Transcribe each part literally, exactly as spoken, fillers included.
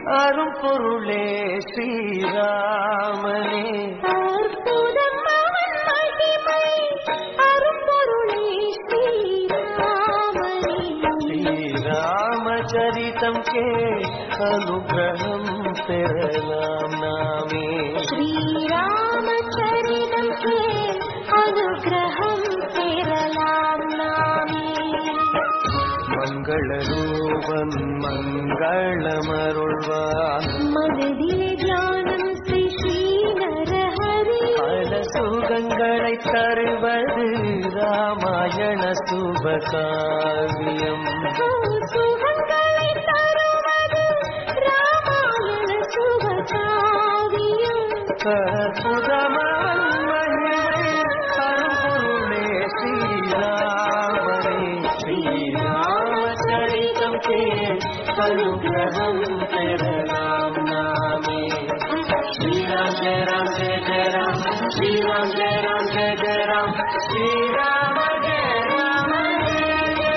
அரும் பொருளே ஸ்ரீராமனே. அற்புதம் அவன் மகிமை அரும் பொருளே ஸ்ரீராமனே. ஸ்ரீராமச்சரிதம் கே அனுகிரகம் பெறலாம் நாமே. ஸ்ரீராமச்சரிதம் கே அனுகிரகம் பெறலாம் நாமே. மங்கள ரூபன் மங்களமருள்வான் மனதிலே தியானம் ஸ்ரீ ஸ்ரீநரஹரி. பல சுகங்களை தருவது ராமாயண சுபகாவியம். சுகங்களை தருவது ராமாயண சுபகாவியம். அற்புதமான் மகிமை அரும்பொருளே ஸ்ரீராமனே. ஸ்ரீராமச்சரிதம் கே அனுகிரகம் பெறலாம் நாமே. ஸ்ரீராம் ஜெய ராம் ஜெய ஜெய ராம், ஸ்ரீராம் ஜெய ராம் ஜெய ஜெய ராம், ஸ்ரீராம ஜெய ராம ஜெய ஜெய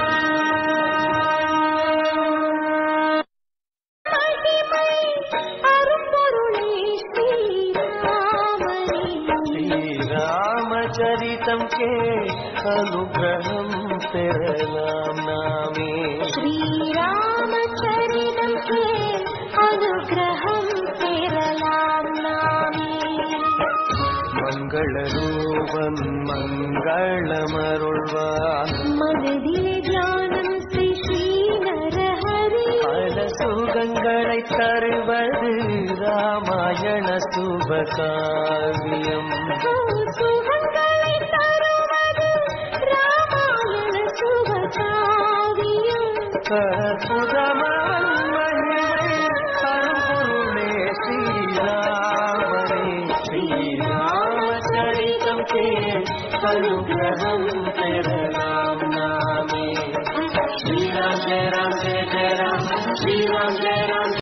ராம். மகிமை அரும்பொருளே ஸ்ரீராமனே. ஸ்ரீராமச்சரிதம் கே அனுகிரகம் பெறலாம் நாமே. ஸ்ரீராமச்சரிதம் கே அனுகிரகம் பெறலாம் நாமே. மங்கள ரூபன் மங்களமருள்வான் மனதிலே தியானம் ஸ்ரீ ஸ்ரீநரஹரி. பல சுகங்களை தருவது ராமாயண சுபகாவியம். சுகங்களை தருவது ராமாயண சுபகாவியம். அற்புதமான் மகிமை அரும்பொருளே ஸ்ரீராமனே. ஸ்ரீராமச்சரிதம் கே அனுகிரகம் பெறலாம் நாமே. ஸ்ரீராம் ஜெய ராம் ஜெய ஜெய ராம், ஸ்ரீராம் ஜெய ராம்.